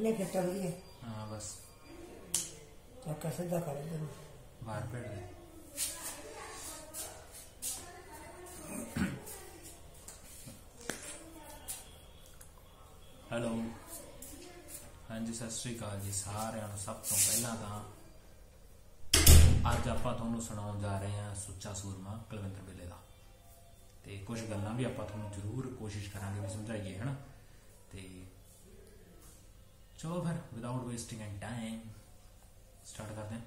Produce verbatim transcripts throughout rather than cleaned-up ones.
कितने फिट है? हाँ बस चक्कर सीधा कर दे बाहर पेड़ दे। हेलो हाँ जी सत श्री अकाल जी सारिਆਂ ਨੂੰ। सब तो पहला ਤਾਂ ਅੱਜ ਆਪਾਂ ਤੁਹਾਨੂੰ ਸੁਣਾਉਣ ਜਾ ਰਹੇ ਹਾਂ ਸੁੱਚਾ ਸੂਰਮਾ ਕੁਲਵਿੰਦਰ ਬਿੱਲੇ ਦਾ, ਤੇ ਕੁਝ ਗੱਲਾਂ ਵੀ ਆਪਾਂ ਤੁਹਾਨੂੰ ਜ਼ਰੂਰ ਕੋਸ਼ਿਸ਼ ਕਰਾਂਗੇ ਵੀ ਸਮਝਾਈਏ, ਹਨਾ। ਤੇ ਚਲੋ ਫਿਰ without wasting and time start ਕਰਦੇ ਹਾਂ।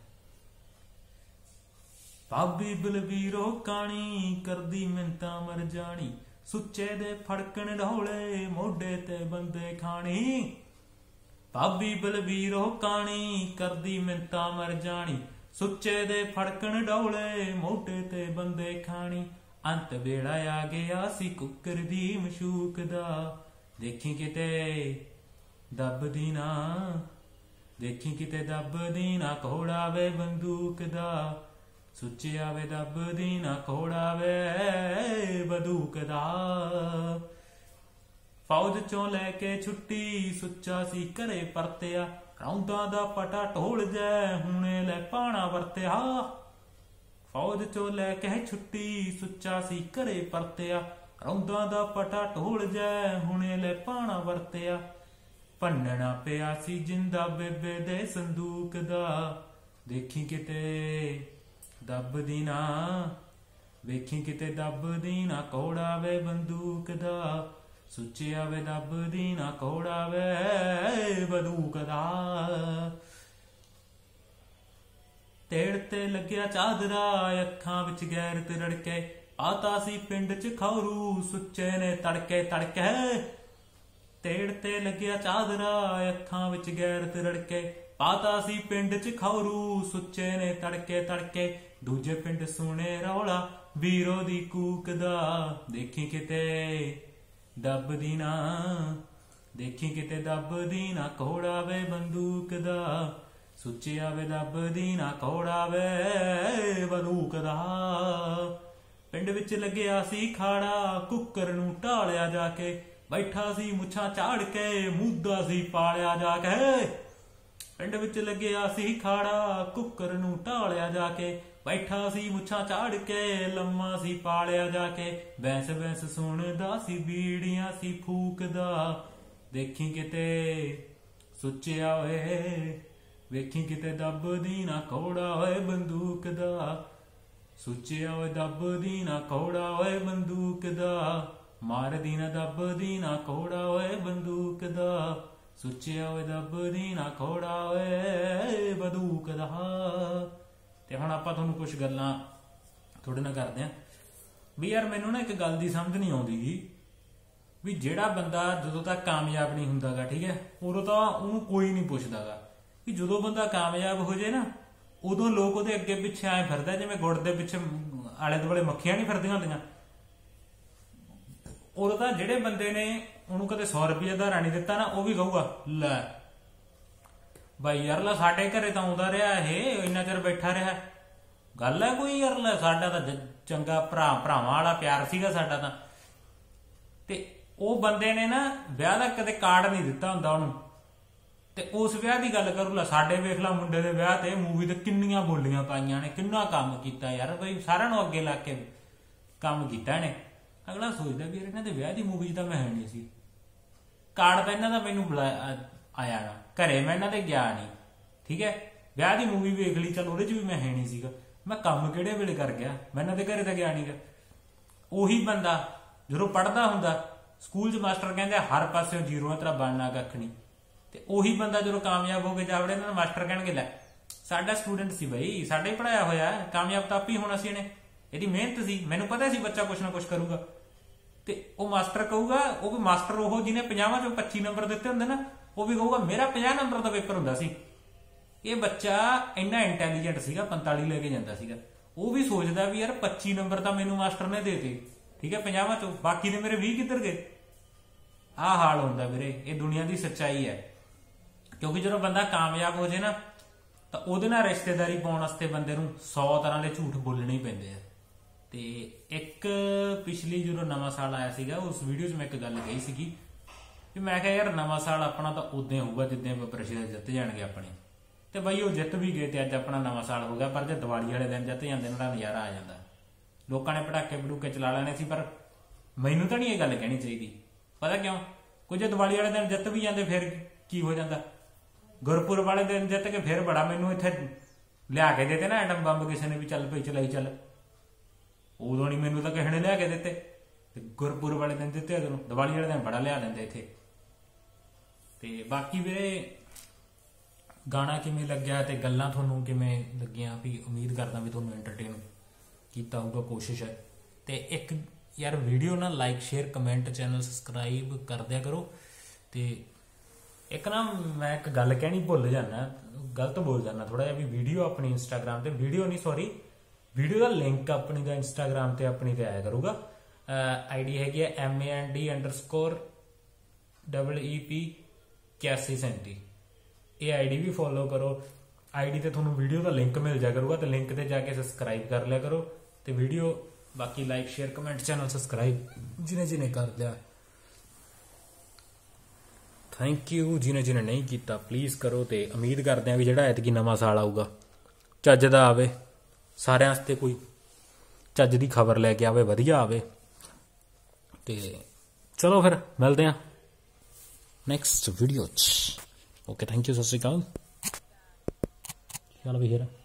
ਭਾਬੀ ਬਲਵੀਰੋ ਕਾਣੀ ਕਰਦੀ ਮਿੰਤਾ ਮਰ ਜਾਣੀ, ਸੁੱਚੇ ਦੇ ਫੜਕਣ ਢੋਲੇ ਮੋਢੇ ਤੇ ਬੰਦੇ ਖਾਣੀ। ਭਾਬੀ ਬਲਵੀਰੋ ਕਾਣੀ ਕਰਦੀ ਮਿੰਤਾ ਮਰ ਜਾਣੀ, ਸੁੱਚੇ ਦੇ ਫੜਕਣ ਢੋਲੇ ਮੋਢੇ ਤੇ ਬੰਦੇ ਖਾਣੀ। ਅੰਤ ਵੇੜਾ ਆ ਗਿਆ ਸੀ ਕੁੱਕਰ ਦੀ ਮਸ਼ੂਕ ਦਾ, ਦੇਖੀ ਕਿਤੇ ਦੱਬਦੀ ਨਾ, ਦੇਖੀ ਕਿਤੇ ਦੱਬਦੀ ਨਾ ਘੋੜਾ ਵੇ ਬੰਦੂਕ ਦਾ, ਸੁੱਚਿਆ ਵੇ ਦੱਬਦੀ ਨਾ ਘੋੜਾ ਵੇ ਬੰਦੂਕ ਦਾ। ਫੌਜ ਚੋਂ ਲੈ ਕੇ ਛੁੱਟੀ ਸੁੱਚਾ ਸੀ ਘਰੇ ਪਰਤਿਆ, ਰੌਂਦਾਂ ਦਾ ਪਟਾ ਢੋਲ ਜੈ ਹੁਣੇ ਲੈ ਪਾਣਾ ਵਰਤਿਆ। ਫੌਜ ਚੋਂ ਲੈ ਕੇ ਛੁੱਟੀ ਸੁੱਚਾ ਸੀ ਘਰੇ ਪਰਤਿਆ, ਰੌਂਦਾਂ ਦਾ ਪਟਾ ਢੋਲ ਜੈ ਹੁਣੇ ਲੈ ਪਾਣਾ ਵਰਤਿਆ। ਭੰਨਣਾ ਪਿਆ ਸੀ ਜਿੰਦਾ ਬੇਬੇ ਦੇ ਸੰਦੂਕ ਦਾ, ਦੇਖੀ ਕਿਤੇ ਦੱਬਦੀ ਨਾ, ਵੇਖੀ ਕਿਤੇ ਦੱਬਦੀ ਨਾ ਘੋੜਾ ਵੇ ਬੰਦੂਕ ਦਾ, ਸੁੱਚਿਆ ਵੇ ਦੱਬਦੀ ਨਾ ਘੋੜਾ ਵੇ ਬੰਦੂਕ ਦਾ। ਤੇੜ ਤੇ ਲੱਗਿਆ ਚਾਦਰਾ ਅੱਖਾਂ ਵਿੱਚ ਗੈਰਤ ਰੜਕੇ, ਆਤਾ ਸੀ ਪਿੰਡ ਚ ਖੌਰੂ ਸੁੱਚੇ ਨੇ ਤੜਕੇ ਤੜਕੇ। ਤੇੜ ਤੇ ਲੱਗਿਆ ਚਾਦਰਾ ਅੱਖਾਂ ਵਿੱਚ ਗੈਰਤ ਰੜਕੇ, ਪਾਤਾ ਸੀ ਪਿੰਡ ਚ ਖੌਰੂ ਸੁੱਚੇ ਨੇ ਤੜਕੇ ਤੜਕੇ। ਦੂਜੇ ਪਿੰਡ ਸੁਣੇ ਰੌਲਾ ਵੀਰੋ ਦੀ ਕੂਕ ਦਾ, ਦੇਖੀ ਕਿਤੇ ਦੱਬਦੀ ਨਾ, ਦੇਖੀ ਕਿਤੇ ਦੱਬਦੀ ਨਾ ਘੋੜਾ ਵੇ ਬੰਦੂਕ ਦਾ, ਸੁੱਚਿਆ ਵੇ ਦੱਬਦੀ ਨਾ ਘੋੜਾ ਵੇ ਬੰਦੂਕ ਦਾ। ਪਿੰਡ ਵਿੱਚ ਲੱਗਿਆ ਸੀ ਖਾੜਾ ਕੁੱਕਰ ਨੂੰ ਢਾਲਿਆ ਜਾ ਕੇ, ਬੈਠਾ ਸੀ ਮੁੱਛਾਂ ਝਾੜ ਕੇ ਮੂਦਾ ਸੀ ਪਾਲਿਆ ਜਾ ਕੇ। ਪਿੰਡ ਵਿੱਚ ਲੱਗਿਆ ਸੀ ਖਾੜਾ ਕੁੱਕਰ ਨੂੰ ਢਾਲਿਆ ਜਾ ਕੇ, ਬੈਠਾ ਸੀ ਮੁੱਛਾਂ ਝਾੜ ਕੇ ਲੰਮਾ ਸੀ ਪਾਲਿਆ ਜਾ ਕੇ। ਬੈਂਸ ਬੈਂਸ ਸੁਣਦਾ ਸੀ ਬੀੜੀਆਂ ਸੀ ਫੂਕਦਾ, ਦੇਖੀ ਕਿਤੇ ਸੁੱਚਿਆ ਓਏ, ਵੇਖੀ ਕਿਤੇ ਦੱਬਦੀ ਨਾ ਘੋੜਾ ਓਏ ਬੰਦੂਕ ਦਾ, ਸੁੱਚਿਆ ਓਏ ਦੱਬਦੀ ਨਾ ਘੋੜਾ ਓਏ ਬੰਦੂਕ ਦਾ। ਮਾਰਦੀ ਨਾ ਦੱਬਦੀ ਨਾ ਘੋੜਾ ਓਏ ਬੰਦੂਕ ਦਾ, ਸੁੱਚਿਆ ਓਏ ਦੱਬਦੀ ਨਾ ਘੋੜਾ ਓਏ ਬੰਦੂਕ ਦਾ। ਤੇ ਹੁਣ ਆਪਾਂ ਤੁਹਾਨੂੰ ਕੁਝ ਗੱਲਾਂ ਤੁਹਾਡੇ ਨਾਲ ਕਰਦੇ ਹਾਂ ਵੀ ਯਾਰ ਮੈਨੂੰ ਨਾ ਇੱਕ ਗੱਲ ਦੀ ਸਮਝ ਨਹੀਂ ਆਉਂਦੀ ਵੀ ਜਿਹੜਾ ਬੰਦਾ ਜਦੋਂ ਤੱਕ ਕਾਮਯਾਬ ਨਹੀਂ ਹੁੰਦਾਗਾ, ਠੀਕ ਹੈ, ਉਦੋਂ ਤਾਂ ਉਹਨੂੰ ਕੋਈ ਨਹੀਂ ਪੁੱਛਦਾਗਾ। ਵੀ ਜਦੋਂ ਬੰਦਾ ਕਾਮਯਾਬ ਹੋ ਜਾਏ ਨਾ ਉਦੋਂ ਲੋਕ ਉਹਦੇ ਅੱਗੇ ਪਿੱਛੇ ਐਂ ਫਿਰਦਾ ਜਿਵੇਂ ਗੁੜ ਦੇ ਪਿੱਛੇ ਆਲੇ ਦੁਆਲੇ ਮੱਖੀਆਂ ਨਹੀਂ ਫਿਰਦੀਆਂ ਹੁੰਦੀਆਂ। ਉਦੋਂ ਤਾਂ ਜਿਹੜੇ ਬੰਦੇ ਨੇ ਉਹਨੂੰ ਕਦੇ ਸੌ ਰੁਪਏ ਦਾ ਰਾਣੀ ਦਿੱਤਾ ਨਾ, ਉਹ ਵੀ ਕਹੂਗਾ ਲੈ ਬਾਈ ਯਾਰ ਲੈ ਸਾਡੇ ਘਰੇ ਤਾਂ ਆਉਂਦਾ ਰਿਹਾ ਇਹ, ਇੰਨਾ ਚਿਰ ਬੈਠਾ ਰਿਹਾ, ਗੱਲ ਹੈ ਕੋਈ ਯਾਰ ਲੈ ਸਾਡਾ ਤਾਂ ਚੰਗਾ ਭਰਾ ਭਰਾਵਾਂ ਵਾਲਾ ਪਿਆਰ ਸੀਗਾ ਸਾਡਾ ਤਾਂ। ਤੇ ਉਹ ਬੰਦੇ ਨੇ ਨਾ ਵਿਆਹ ਦਾ ਕਦੇ ਕਾਰਡ ਨਹੀਂ ਦਿੱਤਾ ਹੁੰਦਾ ਉਹਨੂੰ, ਤੇ ਉਸ ਵਿਆਹ ਦੀ ਗੱਲ ਕਰੂ ਲੈ ਸਾਡੇ ਵੇਖ ਲਾ ਮੁੰਡੇ ਦੇ ਵਿਆਹ ਤੇ ਮੂਵੀ ਤੇ ਕਿੰਨੀਆਂ ਬੋਲੀਆਂ ਪਾਈਆਂ ਨੇ, ਕਿੰਨਾ ਕੰਮ ਕੀਤਾ ਯਾਰ ਬਈ, ਸਾਰਿਆਂ ਨੂੰ ਅੱਗੇ ਲਾ ਕੇ ਕੰਮ ਕੀਤਾ ਇਹਨੇ। ਅਗਲਾ ਸੋਚਦਾ ਵੀ ਯਾਰ ਇਹਨਾਂ ਦੇ ਵਿਆਹ ਦੀ ਮੂਵੀ 'ਚ ਤਾਂ ਮੈਂ ਹੈ ਨਹੀਂ ਸੀ, ਕਾਰਡ ਤਾਂ ਇਹਨਾਂ ਦਾ ਮੈਨੂੰ ਬੁਲਾਇਆ ਆਇਆ ਨਾ, ਘਰੇ ਮੈਂ ਇਹਨਾਂ ਦੇ ਗਿਆ ਨਹੀਂ, ਠੀਕ ਹੈ। ਵਿਆਹ ਦੀ ਮੂਵੀ ਵੇਖ ਲਈ ਚੱਲ ਉਹਦੇ 'ਚ ਵੀ ਮੈਂ ਹੈ ਨਹੀਂ ਸੀਗਾ, ਮੈਂ ਕੰਮ ਕਿਹੜੇ ਵੇਲੇ ਕਰ ਗਿਆ, ਮੈਂ ਇਹਨਾਂ ਦੇ ਘਰੇ ਤਾਂ ਗਿਆ ਨਹੀਂਗਾ। ਉਹੀ ਬੰਦਾ ਜਦੋਂ ਪੜ੍ਹਦਾ ਹੁੰਦਾ ਸਕੂਲ 'ਚ ਮਾਸਟਰ ਕਹਿੰਦੇ ਹਰ ਪਾਸਿਓਂ ਜ਼ੀਰੋ ਤੇਰਾ ਬਣਨਾ ਕੱਖ ਨਹੀਂ, ਤੇ ਉਹੀ ਬੰਦਾ ਜਦੋਂ ਕਾਮਯਾਬ ਹੋ ਕੇ ਜਾਵੜੇ ਇਹਨਾਂ ਮਾਸਟਰ ਕਹਿਣਗੇ ਲੈ ਸਾਡਾ ਸਟੂਡੈਂਟ ਸੀ ਬਈ, ਸਾਡਾ ਹੀ ਪੜ੍ਹਾਇਆ ਹੋਇਆ, ਕਾਮਯਾਬ ਤਾਂ ਆਪ ਹੀ ਹੋਣਾ ਸੀ ਇਹਨੇ, ਇਹਦੀ ਮਿਹਨਤ ਸੀ, ਮੈਨੂੰ ਪਤਾ ਸੀ ਬੱਚਾ ਕੁਛ ਨਾ ਕੁਛ ਕਰੂਗਾ। ਤੇ ਉਹ ਮਾਸਟਰ ਕਹੂਗਾ, ਉਹ ਵੀ ਮਾਸਟਰ ਉਹ ਜਿਹਨੇ ਪੰਜਾਹਾਂ ਚੋਂ ਪੱਚੀ ਨੰਬਰ ਦਿੱਤੇ ਹੁੰਦੇ ਨਾ, ਉਹ ਵੀ ਕਹੂਗਾ ਮੇਰਾ ਪੰਜਾਹ ਨੰਬਰ ਦਾ ਪੇਪਰ ਹੁੰਦਾ ਸੀ, ਇਹ ਬੱਚਾ ਇੰਨਾ ਇੰਟੈਲੀਜੈਂਟ ਸੀਗਾ ਪੰਤਾਲੀ ਲੈ ਕੇ ਜਾਂਦਾ ਸੀਗਾ। ਉਹ ਵੀ ਸੋਚਦਾ ਵੀ ਯਾਰ ਪੱਚੀ ਨੰਬਰ ਤਾਂ ਮੈਨੂੰ ਮਾਸਟਰ ਨੇ ਦੇਤੇ, ਠੀਕ ਹੈ, ਪੰਜਾਹਾਂ ਚੋਂ, ਬਾਕੀ ਦੇ ਮੇਰੇ ਵੀਹ ਕਿੱਧਰ ਗਏ। ਆਹ ਹਾਲ ਹੁੰਦਾ ਵੀਰੇ, ਇਹ ਦੁਨੀਆ ਦੀ ਸੱਚਾਈ ਹੈ। ਕਿਉਂਕਿ ਜਦੋਂ ਬੰਦਾ ਕਾਮਯਾਬ ਹੋ ਜਾਏ ਨਾ ਤਾਂ ਉਹਦੇ ਨਾਲ ਰਿਸ਼ਤੇਦਾਰੀ ਪਾਉਣ ਵਾਸਤੇ ਬੰਦੇ ਨੂੰ ਸੌ ਤਰ੍ਹਾਂ ਦੇ ਝੂਠ ਬੋਲਣੇ ਹੀ ਪੈਂਦੇ ਆ। ਤੇ ਇੱਕ ਪਿਛਲੀ ਜਦੋਂ ਨਵਾਂ ਸਾਲ ਆਇਆ ਸੀਗਾ ਉਸ ਵੀਡੀਓ 'ਚ ਮੈਂ ਇੱਕ ਗੱਲ ਕਹੀ ਸੀਗੀ ਵੀ ਮੈਂ ਕਿਹਾ ਯਾਰ ਨਵਾਂ ਸਾਲ ਆਪਣਾ ਤਾਂ ਉਦੋਂ ਹੋਊਗਾ ਜਿੱਦਾਂ ਪ੍ਰਸ਼ੀਦ ਜਿੱਤ ਜਾਣਗੇ ਆਪਣੇ, ਤੇ ਬਈ ਉਹ ਜਿੱਤ ਵੀ ਗਏ ਤੇ ਅੱਜ ਆਪਣਾ ਨਵਾਂ ਸਾਲ ਹੋ ਗਿਆ। ਪਰ ਜੇ ਦੀਵਾਲੀ ਵਾਲੇ ਦਿਨ ਜਿੱਤ ਜਾਂਦੇ ਨਾ ਨਜ਼ਾਰਾ ਆ ਜਾਂਦਾ। ਲੋਕਾਂ ਨੇ ਪਟਾਕੇ ਪਟੂਕੇ ਚਲਾ ਲੈਣੇ ਸੀ, ਪਰ ਮੈਨੂੰ ਤਾਂ ਨਹੀਂ ਇਹ ਗੱਲ ਕਹਿਣੀ ਚਾਹੀਦੀ। ਪਤਾ ਕਿਉਂ? ਕੁਝ ਦੀਵਾਲੀ ਵਾਲੇ ਦਿਨ ਜਿੱਤ ਵੀ ਜਾਂਦੇ ਫਿਰ ਕੀ ਹੋ ਜਾਂਦਾ, ਗੁਰਪੁਰਬ ਵਾਲੇ ਦਿਨ ਜਿੱਤ ਕੇ ਫਿਰ ਬੜਾ ਮੈਨੂੰ ਇੱਥੇ ਲਿਆ ਕੇ ਦਿੱਤੇ ਨਾ ਐਟਮ ਬੰਬ ਕਿਸੇ ਨੇ ਵੀ ਚੱਲ ਪਈ ਚਲਾਈ ਚੱਲ, ਉਦੋਂ ਨਹੀਂ ਮੈਨੂੰ ਤਾਂ ਕਿਸੇ ਨੇ ਲਿਆ ਕੇ ਦਿੱਤੇ। ਤੇ ਗੁਰਪੁਰਬ ਵਾਲੇ ਦਿਨ ਦਿੱਤੇ ਉਦੋਂ, ਦੀਵਾਲੀ ਵਾਲੇ ਦਿਨ ਬੜਾ ਲਿਆ ਦਿੰਦੇ ਇੱਥੇ। ਤੇ ਬਾਕੀ ਵੀਰੇ ਗਾਣਾ ਕਿਵੇਂ ਲੱਗਿਆ ਤੇ ਗੱਲਾਂ ਤੁਹਾਨੂੰ ਕਿਵੇਂ ਲੱਗੀਆਂ ਵੀ ਉਮੀਦ ਕਰਦਾ ਵੀ ਤੁਹਾਨੂੰ ਐਂਟਰਟੇਨ ਕੀਤਾ ਹੋਊਗਾ, ਕੋਸ਼ਿਸ਼ ਹੈ। ਤੇ ਇੱਕ ਯਾਰ ਵੀਡੀਓ ਨਾ like share comment channel subscribe ਕਰ ਦਿਆ ਕਰੋ। ਤੇ ਇੱਕ ਨਾ ਮੈਂ ਇੱਕ ਗੱਲ ਕਹਿਣੀ ਭੁੱਲ ਜਾਂਦਾ, ਗਲਤ ਬੋਲ ਜਾਂਦਾ ਥੋੜਾ ਜਿਹਾ, ਵੀ ਵੀਡੀਓ ਆਪਣੀ ਇੰਸਟਾਗ੍ਰਾਮ ਤੇ, ਵੀਡੀਓ ਨਹੀਂ ਸੌਰੀ ਵੀਡੀਓ ਦਾ ਲਿੰਕ ਆਪਣੀ ਦਾ ਇੰਸਟਾਗ੍ਰਾਮ ਤੇ ਆਪਣੀ ਤੇ ਆਇਆ ਕਰੂਗਾ। ਆਈਡੀ ਹੈਗੀ ਹੈ M A N D underscore double E P ਇਕਿਆਸੀ ਸੈਂਤੀ। ਇਹ ਆਈਡੀ ਵੀ ਫੋਲੋ ਕਰੋ। ਆਈਡੀ ਤੇ ਤੁਹਾਨੂੰ ਵੀਡੀਓ ਦਾ ਲਿੰਕ ਮਿਲ ਜਾ ਕਰੂਗਾ, ਤੇ ਲਿੰਕ ਤੇ ਜਾ ਕੇ ਸਬਸਕ੍ਰਾਈਬ ਕਰ ਲਿਆ ਕਰੋ। ਤੇ ਵੀਡੀਓ ਬਾਕੀ like share comment channel subscribe ਜਿਹਨੇ ਜਿਹਨੇ ਕਰ ਲਿਆ ਥੈਂਕ ਯੂ, ਜਿਹਨੇ ਜਿਹਨੇ ਨਹੀਂ ਕੀਤਾ ਪਲੀਜ਼ ਕਰੋ। ਤੇ ਉਮੀਦ ਕਰਦੇ ਆ ਵੀ ਜਿਹੜਾ ਐਤਕੀ ਨਵਾਂ ਸਾਲ ਆਊਗਾ ਚੱਜ ਦਾ ਆਵੇ, ਸਾਰਿਆਂ ਵਾਸਤੇ ਕੋਈ ਚੱਜ ਦੀ ਖਬਰ ਲੈ ਕੇ ਆਵੇ, ਵਧੀਆ ਆਵੇ। ਤੇ ਚਲੋ ਫਿਰ ਮਿਲਦੇ ਆ ਨੈਕਸਟ ਵੀਡੀਓ 'ਚ। ਓਕੇ ਥੈਂਕ ਯੂ, ਸਤਿ ਸ਼੍ਰੀ ਅਕਾਲ। ਚੱਲ ਵੀ ਫਿਰ